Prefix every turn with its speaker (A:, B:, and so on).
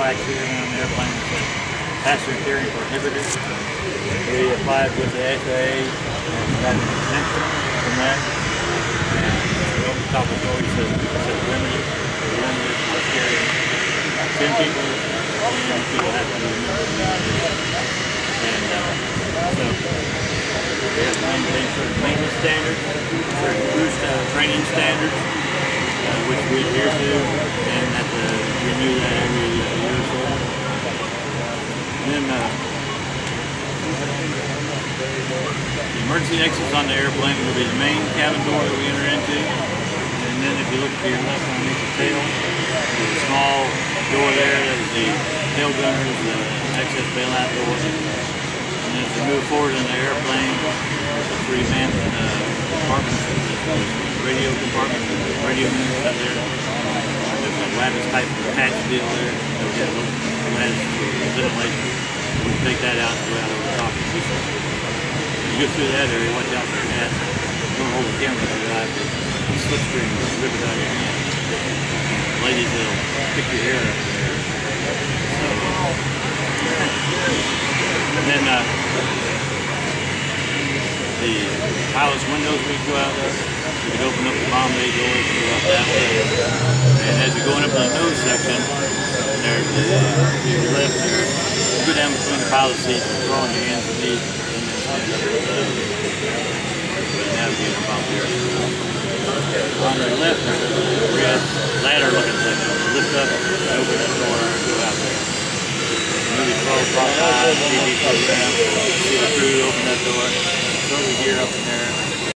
A: plaques here on the airplane that says passenger carrying prohibited. We applied with the FAA and got an exemption from that. And over the top of the door it says limited. We're limited to carrying 10 people, and people have to be and so we have to maintain certain maintenance standards, certain crew training standards, which we adhere to, and have to renew that every year or so. Then the emergency exits on the airplane will be the main cabin door that we enter into. And then if you look to your left underneath the tail, there's a small door there that is the tail gunner's access bailout door. And as we move forward in the airplane, there's a three-man compartment, radio compartment, radio units out there. There's a lattice type patch deal there. There's a little lattice for ventilation. We can take that out and go out over the top. You go through that area, watch out for your hat. Don't hold the camera to your eye, but the slipstream will rip it out of your hand. Ladies, that'll pick your hair up there. So, and then the pilot's windows we go out there. We can open up the bomb bay doors and go out that way. And as you're going up in the nose section, there's to your left there. You go down between the pilot seats and throw on your hands and knees in this navigator bomb there. On your left, there's a red ladder-looking thing. Lift up and open that door and go out there. Movie 12 Prop 5, TV program. See the crew open that door. It's over here up in there.